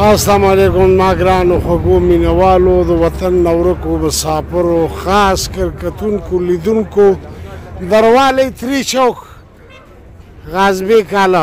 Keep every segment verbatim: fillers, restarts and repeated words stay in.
السلام علیکم ما ګرانو خوږو مینوالو د وطن نه ورکو مسافرو خاص کر کتونکو لیدونکو دروالی تری چوک غازبی کالا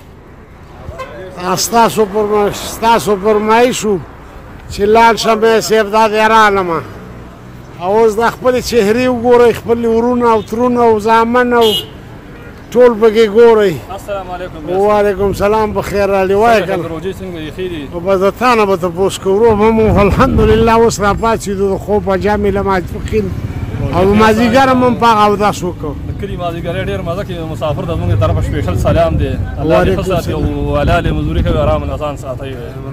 ستاسو فرمایش و چې لاړ شم صاحب دا د رالمه او اوس د خپلې چهرې وګورئ خپل ورونه او ترونه او زامن او ټول پکې ګورئ. السلام علیکم. وعلیکم سلام بخیر راغلی وایه که نه روژې څنګه ایښې دي؟ او بس د تا نه به تپوس کوو هم الحمدلله اوس راپاڅېدو د خوب په جامې له ماسپښین او مازدیګر هم هم په هغه اودس وکړو. د کلي مازدیګری ډېر مزه کوي مسافر ته زموږ طرفه سپېشل سلام دی. الله دې ښه ساتي او حلالې مزدوري کوي ارام ناسان ساتئ.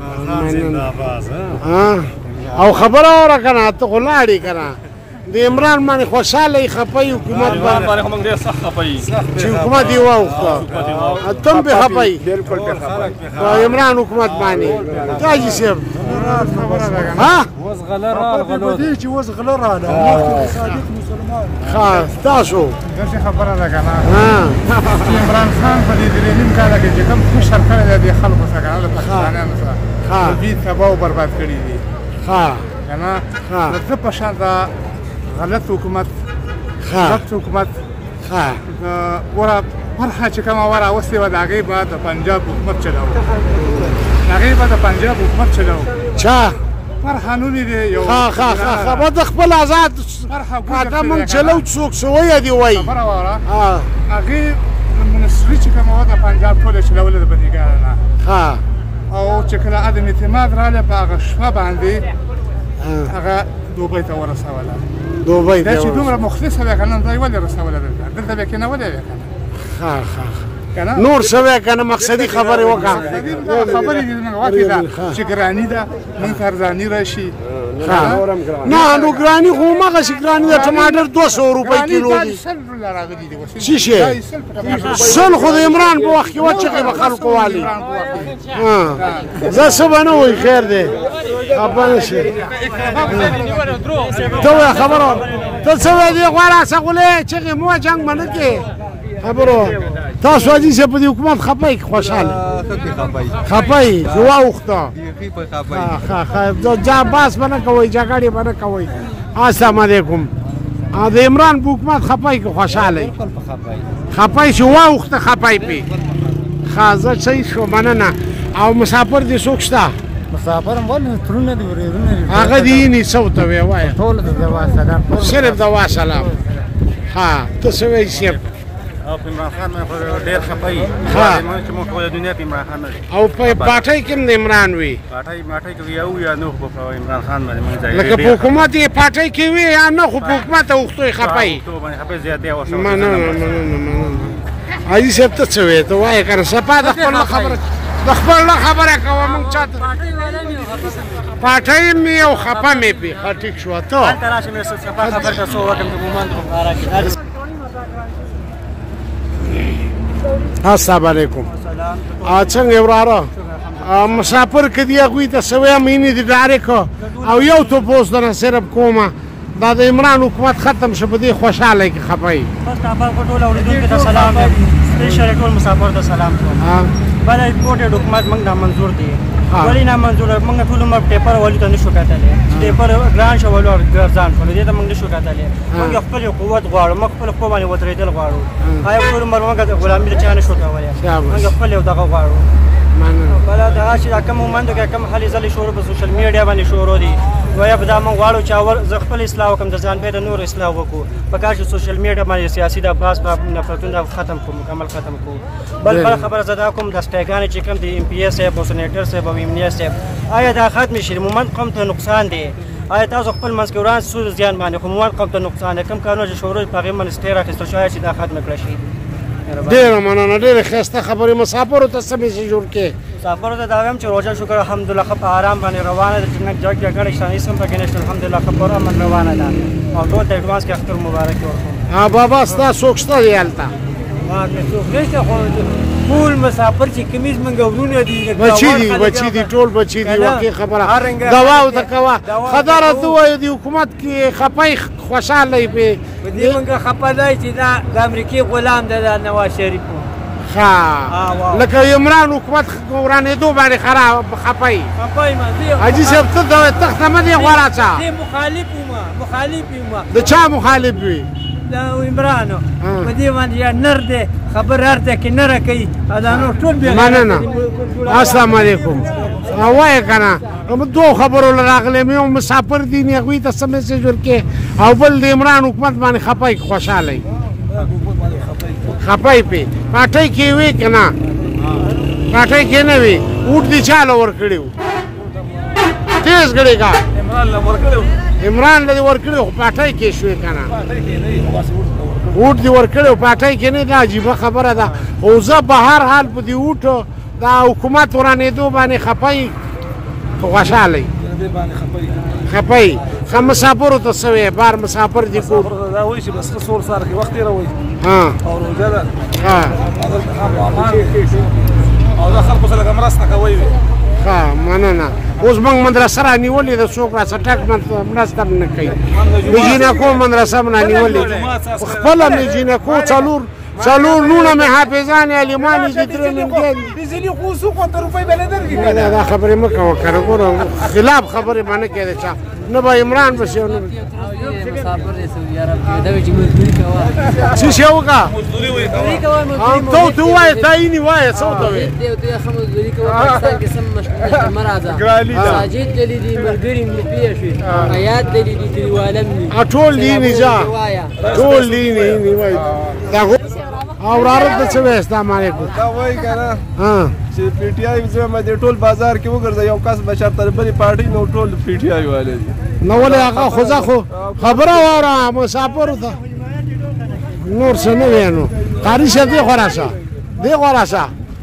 او خبره واوره که نه ته خو لاړې که نه د عمران باندې خوشحاله یې خفه یې حکومت باندې باندې خو موږ ډېر سخت خفه یو چې حکومت یې واوښته ته هم پرې خفه یې په عمران حکومت باندې تاجي صاحب ها اوس غله راغله په دې چې اوس غله راغله صادق مسلمان ښه تاسو داسې خبره ده که نه عمران خان په دې درې نیم کاله کې چې کوم فشر کړی دی دې خلکو سره که نه د پاکستانیانو سره دوی تباه او برباد کړي دي ښه که نه د ده په شان د غلط حکومت غلط حکومت وره برخه چې کومه وره اوسې وه د هغې به د پنجاب حکومت چلاو د هغې به د پنجاب حکومت چلاو چا برخه نومې دی یو ښه ښه ښه به د خپل آزاد کاکه موږ چلو څوک څه وایه دې وایي خبره واوره هغې منسټري چې کومه وه د پنجاب ټوله چلولې د بندیګانو نه ښه او چې کله عدم اعتماد راغلی په هغه شپه باندې هغه دوبۍ ته ورسوله دوبۍ ته دا چې دومره مخلصه وی که نه دا یې ولې رسوله دلته دلته به کېنولې وی که نه ښه ښه نور څه وی که نه مقصدي خبرې وکړه خبرې دي زموږ واقع ده چې ګراني ده موږ ته ارزاني راشي نه نو ګراني خو هماغسې ګراني ده ټماټر دوه سوه روپۍ کیلو دي څه شی سل خو د عمران په وخت کې وچغې به خلکو والي زه څه به نه وایي خیر دی خفه نه شي ته وایه خبره ته څه وایې دې غوا راسه غولې چغې مو جنګ به نه کې خبرو تاسو حاجي صاحب په دې حکومت خفه یې که خوشحاله خفه یې چې واوښته جا بحث به نه کوئ جګړې به نه کوئ السلام علیکم د عمران په حکومت خفه یې که خوشحاله یې خفه یې چې واوښته خفه یې پرې ښه زه صحیح شو مننه او مسافر دې څوک شته مسافر هم ولې ترونه دي ورېرونه دي هغه دې یې څه ورته ویې وایه ټول د دوا سلام صرف دوا سلام ها ته څه وایې صاحب او په عمران خان باندې ډېر خفه یي چې موږ ټوله دنیا په عمران خان لري او په پاټۍ کې هم د عمران وي پاټۍ ماټۍ کې یا وي یا نه خو په عمران خان باندې موږ ځای لکه په حکومت یې پاټۍ کې وي یا نه خو په حکومت اوښتو یې خفه یي خفه زیات دی مننه مننه مننه حاجي صاحب ته څه وایې ته وایې که نه صفا د خپل نه خبره د خپل نه خبره کوه موږ چاته پاټۍ مې او خفه مې پې ښه ټیک شوه ته السلام علیکم څنګه وراره مسافر که دي هغوی ته څه وایم مینې دې ډارې که او یو تپوس درنه صرف کومه دا د عمران حکومت ختم شو په دې خوشحاله یې که خفه یې بس تاسو ټول اورېدونکو ته سلام سپیشل ټول مسافر ته سلام کوم بل ریپورټډ حکومت موږ نامنظور دی ولې نامنظور موږ ټول عمر پیپر ولې ته نشو کتلی پیپر ګران شو ولې ګرځان شو دې ته موږ نشو کتلی موږ خپل قوت غواړو موږ خپل قوت باندې ودرېدل غواړو آیا ټول عمر موږ غلامي د چا نشو کولی موږ خپل یو دغه غواړو بل دغه چې دا کوم مومندو کې کوم هلې ځلې شروع په سوشل میډیا باندې شروع دي وایه دا موږ غواړو چې اول زه خپل اصلاح وکړم د ځان پرې د نور اصلاح وکړو په کار چې سوشل میډیا باندې سیاسي د بحث نفرتونه ختم کړو مکمل ختم کړو بل بله خبره زه دا کوم د سټیګانې چې کوم د ایم پي ایس صاحب او سینیټر صاحب او امنیه صاحب آیا دا ختم شي مومند قوم ته نقصان دی آیا تاسو خپل منځ کې وران سود زیان باندې خو مومند قوم ته نقصان دی کوم کارونه چې شروع په هغې باندې سټی راخیستل شوی چې دا ختم کړی شي ډېره مننه ډېرې ښایسته خبرې مسافرو ته څه میسیج ورکړې مسافرو ته دا وایم چې روژه شکر الحمدلله ښه په ارام باندې روانه ده چې نه جګ جګړه شته هېڅ هم پکې نشته الحمدلله ښه پر امن روانه ده او ټول ته اډوانس کې اختر مبارک ورکوم ها بابا ستا څوک شته دی هلته څوک نشته خو ټول مسافر چې کمیز موږ ورونه دي بچي دي بچي دي ټول بچي دي واقع خبره دوا ورته کوه ښه دا راته ووایه د حکومت کې خفه یې خوشحاله یې پرې په دې موږ خفه دی چې دا د امریکې غلام دی دا نواز شریف ښه لکه عمران حکومت ورانېدو باندې خراب خفه یې حاجي صاحب ته د تخته مه دې غوره څه مخالف وم مخالف وم د چا مخالف وي د عمرانو په دې باندې یا نر دی خبر هر دی کې نره کوي دا نور ټول بې مننه السلام علیکم وایه که نه دوو خبرو له راغلی یو مسافر دي نو هغوی ته څه میسج ورکې او بل د عمران حکومت باندې خفه یې خوشحاله یې خفه یې پې پاټۍ کې وې که نه پاټۍ کې نه وې اوټ دې چا له ورکړي وو تیز ګړې کا عمران له دې ورکړي خو پاټۍ کې شوې که نه اوټ دې ورکړی و پاټۍ کې نه دا عجیبه خبره ده خو زه به هر حال په دې اوټو دا حکومت ورانېدو باندې خفه یې خو خوشحاله یې خفه یې ښه مسافرو ته څه وایې بار مسافر دي کور دا وایي چې بس ښه سور سار کې وخت تېروئ او روژه ده او دا خلکو سره لږه مرسته کوئ ښه مننه اوس موږ مدرسه رانیولې ده څوک راڅه ټک مرسته هم نه کوي د جینکو مدرسه هم رانیولې ده خپله مې جینکو څلور څلور لوڼه مې حافظان عالمان دي درې نیمګړي بجلي خو څو کوته روپۍ به نه درکړي دا دا خبرې مه کوه که نه ګوره خلاف خبرې به نه کوې د چا نه به عمران بس یو نه څه شی وکړه ته ورته ووایه تا یې وایه څه ورته وایې ساجد دلی دی ملګري مې پیښ شوي حیات دلی دی کلیوالم دي ټول دیني جا ټول دیني وایي او وراره ته څه وایې السلام علیکم دا وایي که نه چې پی ټي آی زه مې د ټول بازار کې وګرځه یو کس به چېرته بلې پارټۍ نو ټول پی ټي آی والے دي نو ولې هغه خو زه خو خبره واوره مسافرو ته نور څه نه وایې نو قاري صاحب دې خوا راشه دې خوا راشه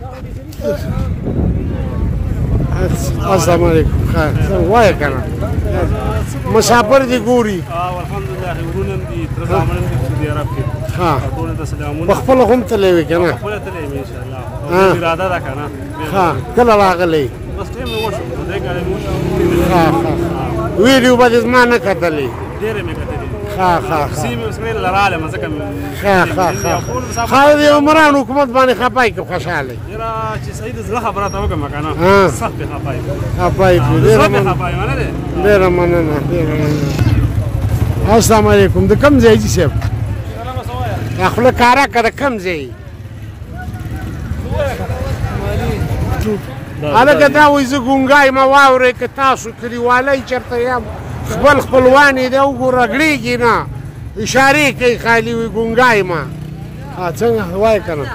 السلام علیکم وایه که نه مسافر دې ګوري الحمدلله ورونه هم دي تره زامن هم دي په سعودي عرب کې ټولو ته سلامونه په خپله هم تللی وې که نه خپله تللی یم انشاءالله اراده ده که نه ښه کله راغلی بس ټایم مې وشو درې ګاډۍ مې وشو ښه ښه ویډیو به دې زما نه کتلې ډېرې مې کتلې ښه ښه کیسې مې اوس کړې له رالم ځکه ښه ښه ښه ښه د عمران حکومت باندې خفه یې که خوشحاله یې ډېره چې صحیح د زړه خبره ته وکړم که نه سخت یې خفه یم خفه یې کړو زړه مې خفه یم نه دی ډېره مننه ډېره مننه السلام علیکم د کوم ځای حاجي صاحب دا خوله کاره که د کوم ځای هلکه دا وایي زه ګونګی یم واورئ که تاسو کلیوالی چېرته یم خپل خپلوان یې دی وګوره رګړېږي نه اشارې کوي خالي وي ګونګی یم څنګه وایه که نه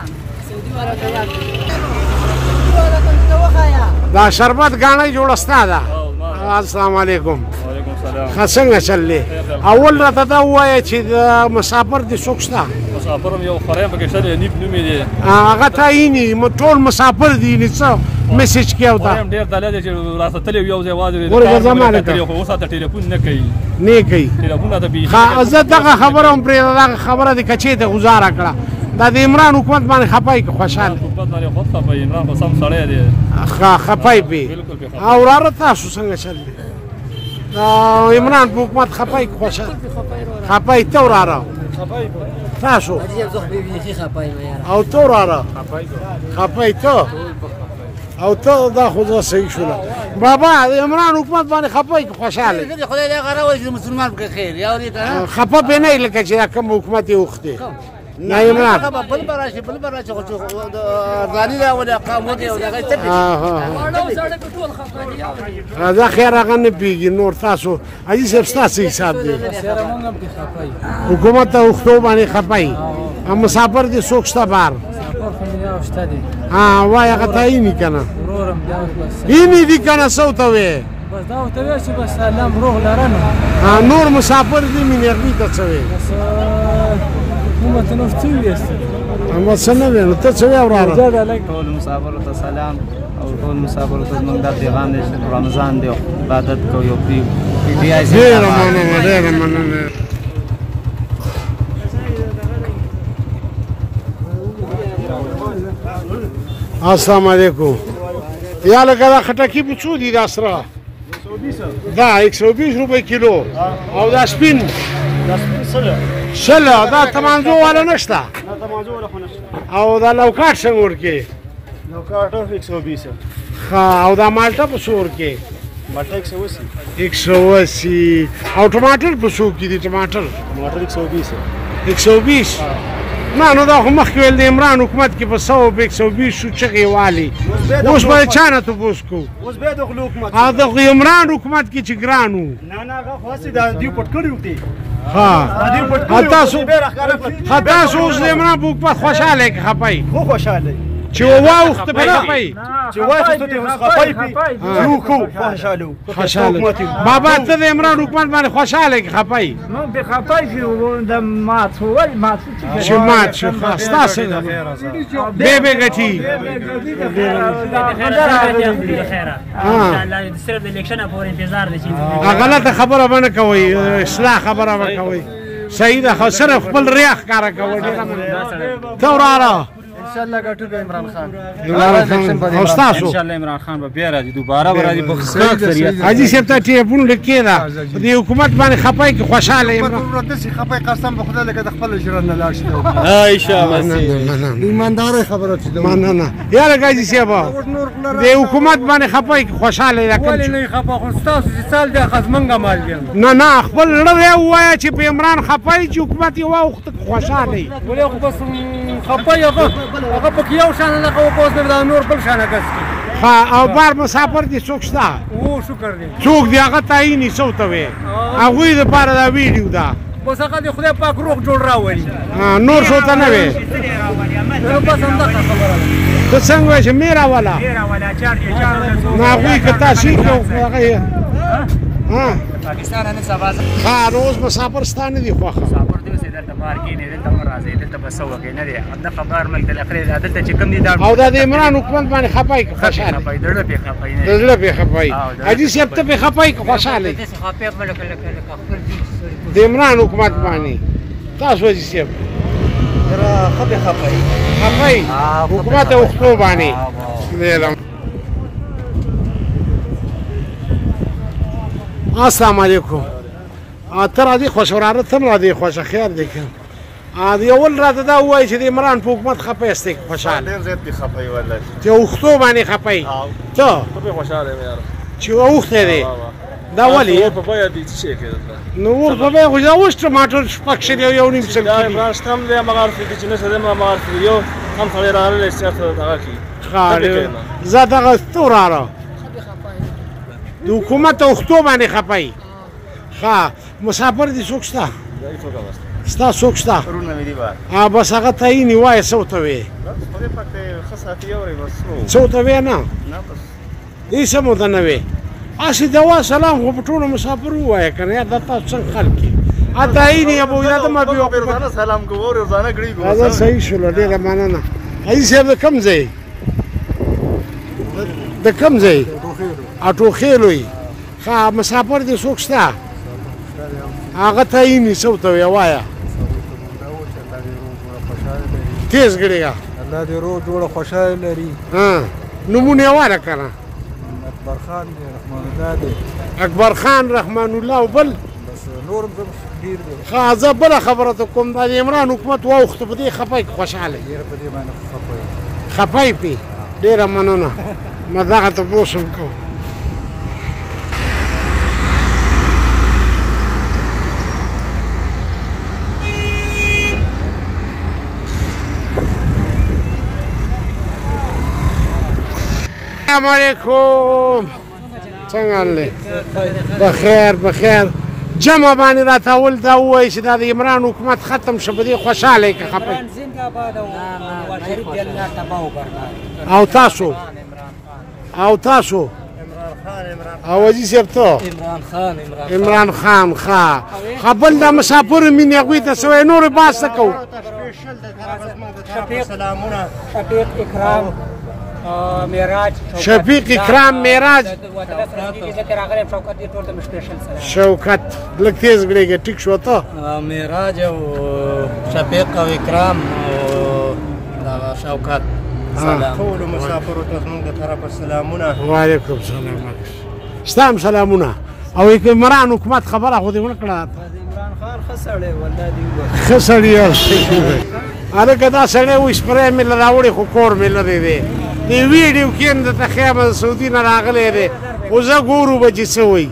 دا شربت ګاڼۍ جوړه ستا ده السلام علیکم ښه څنګه چل دی اول راته دا ووایه چې د مسافر دې څوک شته مسافر هم یو خوری پکې شته دی نیپ نوم یې دی هغه تعیني ټول مسافر دي نو څه میسج کې او دا ډېر دلی دی چې راسته تللی یو ځای واځي ورته زمانه ته خو اوس ته ټلیفون نه کوي نه کوي ټلیفون ته بیخي ښه زه دغه خبره هم پرېږده دغه خبره دې کچې ته ګزاره کړه دا د عمران حکومت باندې خفه یې که خوشحاله حکومت باندې خود خفه یې عمران خو سم سړی دی ښه خفه یې پې او وراره تاسو څنګه چل دی عمران په حکومت خفه یې که خوشحاله خفه یې ته وراره تاسو او ته وراره خفه یې ته او ته دا خو زه صحیح شوله بابا د عمران حکومت باندې خفه یې که خوشحاله یې خدای دې هغه راولي چې مسلمان پکې خیر یا خفه پې نه یې لکه چې دا کوم حکومت یې اوښتی نه عمران بل به راشي بل به راشي خو ارزاني راولي اقامت یې او دغه څه دا خیر هغه نه پوهېږي نور تاسو حاجي صاحب ستاسو حساب دی حکومت ته اوښتو باندې خفه یې مسافر دې څوک شته بار وایه هغه تعین یې که نه این یې دي که نه څه ورته وایې بس دا ورته وایه چې بس الله روغ لره نو نور مسافر دي مینې هغوی ته څه وایې حکومت نور څه ویست اما څه نه وایې نو ته څه وایې وراره ټول مسافرو ته سلام او ټول مسافرو ته زموږ دا پیغام دی چې رمضان دی عبادت کوو یو پي ټي آی ډېره مننه ډېره مننه السلام علیکم یا لکه دا خټکي په څو دي دا سره دا یک سو بیس روپۍ کیلو او دا سپین شله دا تمانزو والا نشته او دا لوکاټ څنګه ورکې لوکاټ ایک سو بیس ښه او دا مالټه په څو ورکې مالټه ایک سو اسی ایک سو اسی او ټماټر په څو کې دي ټماټر ټماټر ایک سو بیس ایک سو بیس نه نو دا خو مخکې ویل د عمران حکومت کې په سو په ایک سو بیس شو چغې والي اوس به چا نه تپوس کوو اوس بیا د غلو حکومت او د عمران حکومت کې چې ګران وو نه نه هغه خو هسې دا دوی پټ کړي وو ها تاسو تاسو اوس د عمران حکومت خوشحاله کې خپئ خو خوشحاله چې واوښته پې خپئ چې واوښته ته اوس خپئ پې یو کو خوشحاله خوشحاله بابا ته د عمران حکومت باندې خوشحاله کې خپئ موږ پې خپئ شو د مات شو ولې مات شو چې مات شو ښه ستاسو بې بې ګټي صرف د الیکشنه پورې انتظار دی چې غلطه خبره به نه کوئ اصلاح خبره به کوئ صحیح ده خو صرف خپل ریا ښکاره کوئ ته وراره ان شاء الله ګټو به عمران خان عمران خان او تاسو ان شاء الله عمران خان به بیا راځي دوباره به راځي په خاص سریه حاجی صاحب ته ټلیفون لیکې دا د حکومت باندې خپای کې خوشاله یم داسې خپای قسم په خدای لکه د خپل ژوند نه لاړ شي ها ان شاء الله ایماندار خبره چې نه نه یاره حاجی صاحب د حکومت باندې خپای کې خوشاله راکړم ولې نه خپه خو تاسو چې سال دی خزمنګ مال دی نه نه خپل لړ وایا چې په عمران خپای چې حکومت یو وخت خوشاله ولې خو بس خپای هغه هغه په یو شان نه کوو پوس نه نور بل شان کس ها او بار مسافر دي څوک شته او شکر دی څوک دی هغه تعیني څوته وي هغوی د پاره دا ویډیو دا بس هغه د خدای پاک روح جوړ راوړي نور څوته نه وي نو بس هم دا خبره ته څنګه وایې چې میرا والا میرا والا چار دي چار نو هغوی که تاسو هغه ها پاکستان نه سبا ها روز مسافر ستانه دي خوخه مسافر دي وسه دلته بار کې نه دلته مرزه دلته بس وګه نه دي د خبر مل د اخر دلته چې کم دي دا او د عمران حکومت باندې خپای کې خوشاله خپای دړه په خپای نه دړه په خپای حاجی صاحب ته په خپای کې خوشاله دي خپای په لکه لکه خپل د عمران حکومت باندې تاسو حاجی صاحب را خپای خپای خپای حکومت او خپل باندې نه السلام علیکم ته راځي خوش وراره ته راځي خوش خیر دی که ا دی اول راته دا وایي چې د عمران په حکومت خپه استې خوشاله ډېر زیات دي خپه والله چې اوختو باندې خپه ته په خوشاله یم یار چې اوخته دی دا ولی په بیا دي چې کېده نو ور په بیا خو دا اوس ټماټر شپږ شری یو نیم سل دا عمران خان دې مغار دي چې نه سره مغار یو هم خلک راغلي سیاست دغه کی خاله زه دغه ستوراره د حکومت اوختو باندې خپای ښه مسافر دي څوک شته ستا څوک شته رونه مې دی بار ها بس هغه تعیني وایه څه ورته وایې خدای پاک دې ښه ساتي اورئ بس څه ورته وایې نه نه بس هېڅ هم ورته نه وایې هسې دوا سلام خو په ټولو مسافر ووایه که نه یا دا تاسو څنګه خلک یې ا تعیني ابو یاده ما بیا روزانه سلام کوو روزانه ګړي کوو دا صحیح شولو ډېره مننه حاجي صاحب د کوم ځای د کوم ځای اټوخېلو یې ښه مسافر دې څوک شته هغه تعیني څه ورته وایې وایه تیز ګړېږه الله دې روغ جوړه خوشحاله لري نومونه یې وایه که نه اکبر خان دی رحمان الله دی اکبر خان رحمان الله او بل بس نور هم ډېر دی ښه زه بله خبره ته کوم دا د عمران حکومت واوښته په دې خپی کې خوشحاله ډېر په دې باندې خپه خپی پې ډېره مننه ما دغه تپوس هم کوم السلام علیکم څنګه حال بخیر بخیر جمع باندې راته اول دا ووایي چې دا د عمران حکومت ختم شه په دې خوشحاله یې که خپه او تاسو او تاسو او حاجي صاحب ته عمران خان عمران خان ښه ښه بل دا مسافرو مینې هغوی ته څه وایي نورې بحث څه کوو سلامونه شفیق اکرام معراج شفیق اکرام معراج شوکت لږ تیز ګړېږه ټیک شو ته معراج او شفیق او اکرام او دغه شوکت سلام ټولو مسافرو ته زموږ د طرفه سلامونه وعلیکم سلام ستا هم سلامونه او عمران حکومت خبره خو دې ونه کړه عمران خان ښه سړی والله دې وګوره ښه سړی هلکه دا سړی وایي سپری مې له راوړی خو کور مې لرې دی دې ویډیو کې هم درته ښیم د سعودي نه راغلی دی خو زه ګورو به چې څه وایي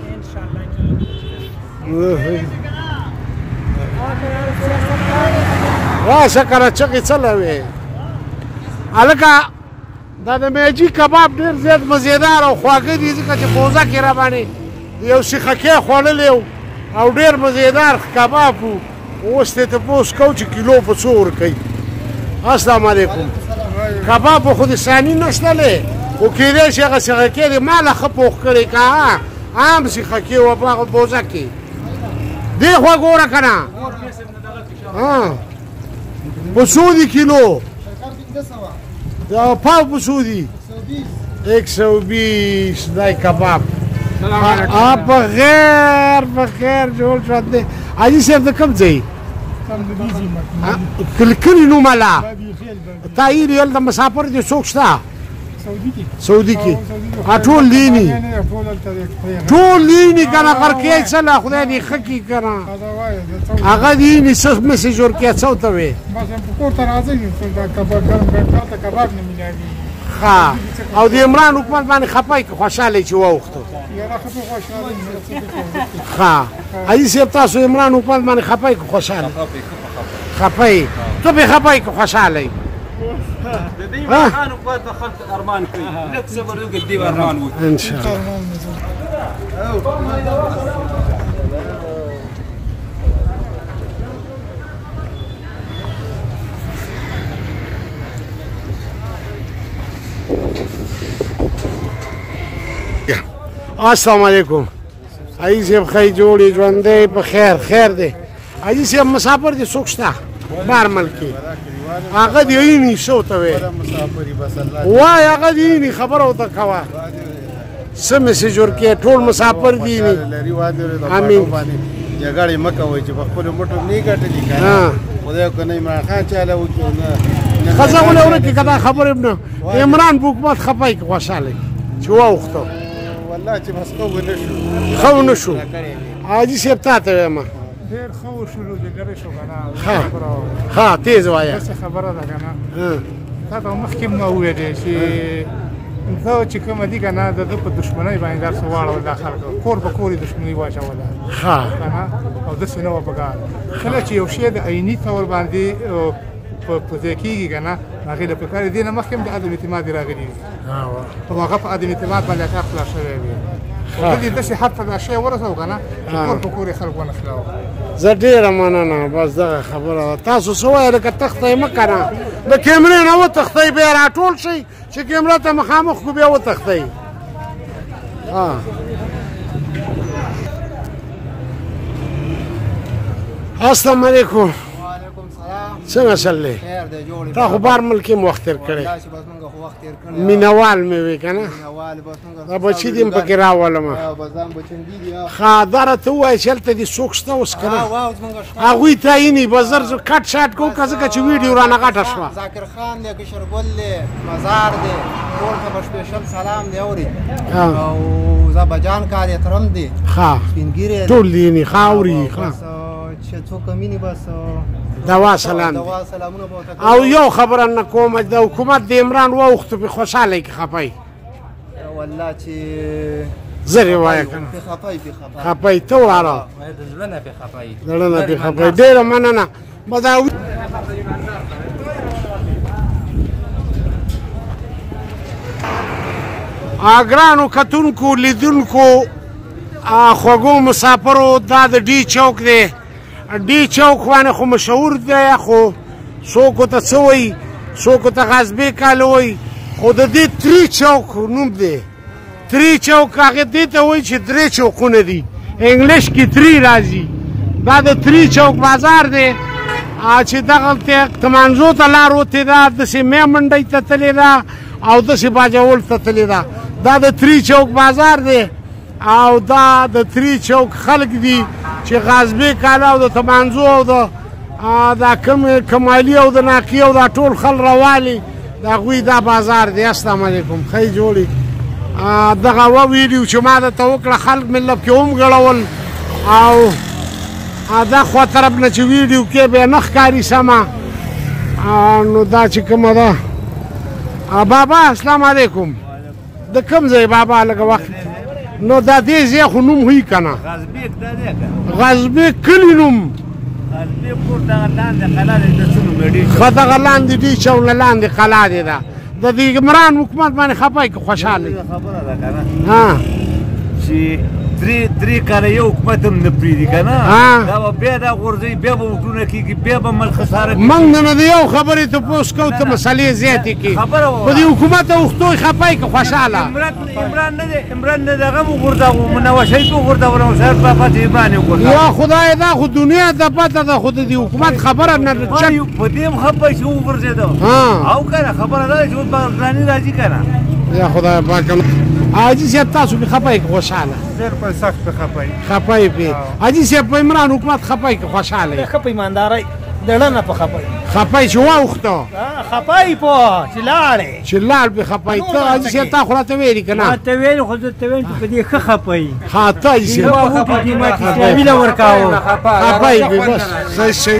راشه کنه چغې څه لوې هلکه دا د میجي کباب ډېر زیات مزېدار او خواږه دي ځکه چې پوزه کې را باندې یو سیخکۍ خوړلی و او ډېر مزېدار کباب و اوس دې تپوس کوو چې کیلو په څو ورکوي السلام علیکم کباب خو د ثاني نشته دی خو کېدای شي هغه سیخکۍ دې ما له ښه پوخ کړی که عام سیخکۍ وه په هغه پوزه کې دې خوا ګوره که نه په څو دي کیلو پاو په څو دي ایک سو بیس دای کباب بغیر بغیر جوړ ژوند دی حاجي صاحب د کوم ځای کلي نوم الله تایید یل د مسافر دي څوک شته سعودي کې ټول لینی ټول لینی کنه قرقې څه لا خدای دې ښه کړي کنه هغه دیني څه مسیج ورکړي څه ورته وې ښه او د عمران حکومت باندې خفه که خوشحاله چې واوښتو ښه حاجي صاحب تاسو عمران حکومت باندې خفه که خوشحاله خفه یې ته پرې خفه یې که خوشحاله یې د دې عمران حکومت به خلک ارمان کوي لږ صبر وکړي دې ارمان وکړي انشاءالله السلام علیکم حاجي صاحب ښه جوړې ژوند دی په خیر خیر دی حاجي صاحب مسافر دي څوک شته بهر ملک کې هغه دې ویني څه ورته وایي وایي هغه دې ویني خبره ورته کوه څه مسیج ورکړې ټول مسافر دي امین جګړې مه کوئ چې په خپلو مټو نه ګټلي که نه خدای که نه عمران خان چاله وکړي نه ښځه ولې ورکړي که دا خبرې نه عمران په حکومت خفه یي که خوشحاله یي چې واوښتو والله چې بس ښه ونه شو ښه ونه شو حاجي صاحب تا ته وایم ډېر ښه وشولو جګړې شو که نه ښه تیز وایه داسې خبره ده که نه تا ته مخکې هم نه وویلې چې دا چې کومه دي که نه د ده په دښمنۍ باندې دا څه واړول دا خلکو کور په کور یې دښمني واچوله ښه که نه او داسې نه وه پکار کله چې یو شی د عیني طور باندې په ځای کېږي که نه هغې له پکار دې نه مخکې هم د عدم اعتماد راغلي دي او هغه په عدم اعتماد باندې کار خلاص شوی وي دې داسې حد ته دا شی ورسوو که نه چې کور په کور یې خلک ونښلاوه زه ډېره مننه بس دغه خبره ده تاسو څه وایه لکه تښتئ مه که نه د کیمرې نه وتښتئ بیا راټول شئ چې کیمره ته مخامخ کړو بیا وتښتئ السلام علیکم څنګه چل دی تا خو بار ملک هم وخت تېر کړی مینهوال مې وې که نه دا بچي دې هم پکې راولم ښه دا راته ووایه چې هلته دې څوک شته اوس که نه هغوی تعیني به زر کټ شاټ کوو که ځکه چې ویډیو رانه غټه شوه ذاکر خان دی کشرګل دی مزار دی ټول ته به سپېشل سلام دی اوري او زبجان کار احترام دی ښه ټول دیني ښه اوري ښه چې څوک مینې بس دوا سلام او یو خبره نه کوم د حکومت د عمران واوښتو پې خوشحاله یې که خفه یي والله چې زر یې وایه که نه خفه یي ته واره د زړه نه پې خفه یي زړه نه پې خفه یي ډېره مننه به دا ګرانو کتونکو لیدونکو خوږو مسافرو دا د ډي چوک دی ډي چوک باندې خو مشهور دی خو څوک ورته څه وایي څوک ورته غازبې کاله وایي خو د دې تري چوک نوم دی تري چوک هغې دې ته وایي چې درې چوکونه دي انګلیش کې تري راځي دا د تري چوک بازار دی چې دغلته تمانزو ته لار وتې ده داسې مې منډۍ ته تلې ده او داسې باجوړ ته تلې ده دا د تري چوک بازار دی او دا د تري چوک خلک دي چې غازبې کاله او د تمانزو او د دا کم کمالي او د ناقي او دا ټول خل روالي د هغوی دا بازار دی السلام علیکم ښه جوړې دغه وه ویډیو چې ما درته وکړه خلک مې لب کې ومګړول او دا خوا طرف نه چې ویډیو کې بیا نه ښکاري سمه نو دا چې کومه ده بابا السلام علیکم د کوم ځای بابا لږه وخت نو دا دې ځای خو نوم وي که نه غزبیک کلي نوم ښه دغه لاندې ډیچ او نه لاندې قلا دې ده د دې عمران حکومت باندې خفه یې که خوشحاله یې چې درې درې کاله یو حکومت هم نه پرېږدي که نه دا به بیا دا غورځوي بیا به وکړونه کېږي بیا به ملک خساره کوي موږ نه د یو خبرې تپوس کوو ته مسلې زیاتې کړي په دې حکومت اوښتو یې خفه یې که خوشحاله عمران نه دی عمران نه دی هغه هم وغورځاوه منوه شریف وغورځاوه نوشهر بابا ته عمران یې وغورځاوه یا خدای دا خو دنیا ته پته ده خو د دې حکومت خبره نه په دې هم خفه چې وغورځېده او که نه خبره دا ده چې اوس بهراني راځي که نه یا خدای پاک حاجي صاحب تاسو پې خفه یې که خوشحاله ډېر په سخت پې خفه یې خفه یې پې حاجي صاحب په عمران حکومت خفه یې که خوشحاله یې ښه په ایماندارۍ د زړه نه په خفه یې خفه یې چې واوښته خفه یې په چې لاړې چې لاړ پې خفه یې ته حاجي صاحب تا خو راته ویلي که نه راته ویلي خو زه ته وایم چې په دې ښه خفه یې ها ته حاجي صاحب ویله ورکاوه خفه یې پې بس صحیح صحیح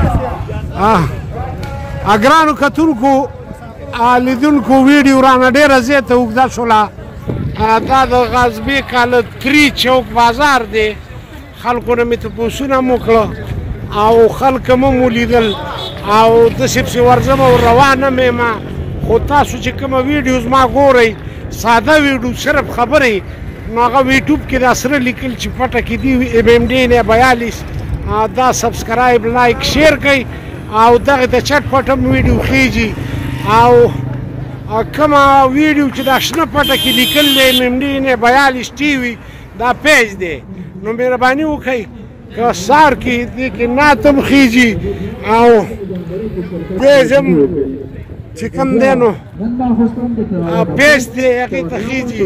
ګرانو کتونکو لیدونکو ویډیو رانه ډېره زیاته اوږده شوله دا د غزبیک هلک تري چوک بازار دی خلکو نه مې تپوسونه مو کړه او خلک مې مو لیدل او داسې پسې ورځم او روانه مې یم خو تاسو چې کومه ویډیو زما ګورئ ساده ویډیو صرف خبرې نو هغه یوټیوب کې دا سره لیکل چې پټه کې دي ایم ایم ډي نه بیالیس دا سبسکرایب لایک شیر کوئ او دغه د چټ پټ هم ویډیو خیږي او کومه ویډیو چې دا شنه پټه کې لیکل دی ایم ایم ډي نه بیالیس ټي وي دا پیج دی نو مهرباني وکړئ که سار کې دې کې نعت هم خیږي او پیج هم چې کوم دی نو پیج دی هغې ته خیږي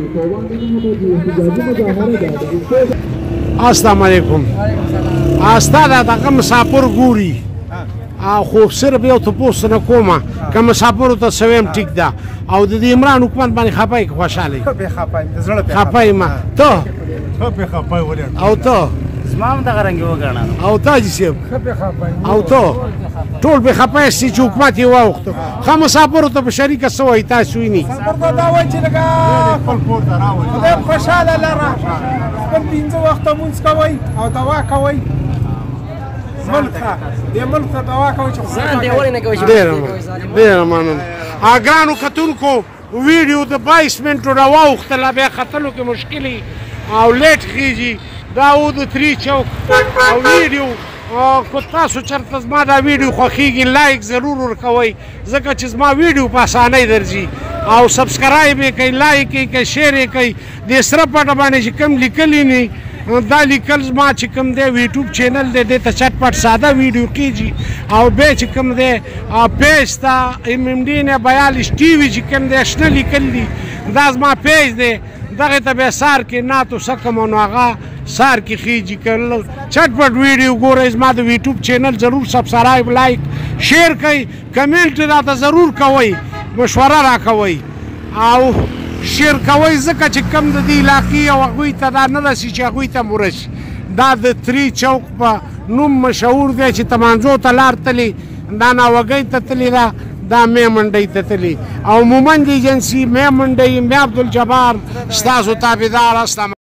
السلام علیکم ستا دا دغه مسافر ګوري خو صرف یو تپوس نه کومه که مسافرو ته څه ویم ټیک ده او د دې عمران حکومت باندې خفه یې که خوشحاله یې خفه یم ته او ته زما هم دغه رنګې وګڼه او ته حاجي صاحب او ته ټول پې خفه یاستې چې حکومت یې واوښته ښه مسافرو ته په شریکه څه وایي تاسو ویني سفر ته دا وایي چې لږه خپل کور ته راولئ خدای خوشحاله لره خپل پنځه وخته لمونځ کوئ او دوا کوئ ملک ته دې ملک ته دوا کوئ چې ډېره مننه ګرانو کتونکو ویډیو د بایس منټو راواوښتله بیا ختلو کې مشکلې او لیټ خیږي دا و د تري چوک او ویډیو که تاسو چېرته زما دا ویډیو خوښېږي لایک ضرور ورکوئ ځکه چې زما ویډیو په اسانۍ درځي او سبسکرایب یې کوئ لایک یې کوئ شیر یې کوئ دې سره پټه باندې چې کوم لیکلي نه دا لیکل زما چې کوم دی یوټیوب چینل دی دې ته چټ پټ ساده ویډیو کېږي او بیا چې کوم دی پیج ته ایم ایم ډي نه بیالیس ټي وي چې کوم دی شنه لیکل دي دا زما پیج دی دغې ته بیا سار کې نعت څه کوم نو هغه سار کې خیږي که چټ پټ ویډیو ګورئ زما د یوټیوب چینل ضرور سبسکرایب لایک شیر کوئ کمنټ راته ضرور کوئ مشوره راکوئ او شیر کوئ ځکه چې کم د دې علاقې او هغوی ته دا نه رسي چې هغوی ته مو رسي دا د تري چوک په نوم مشهور دی چې تمانځو ته لار تلي دا ناوګۍ ته تلي ده دا مې منډۍ ته تلي او مومند ایجنسي مې منډۍ مې عبدالجبار ستاسو تابعدار هستم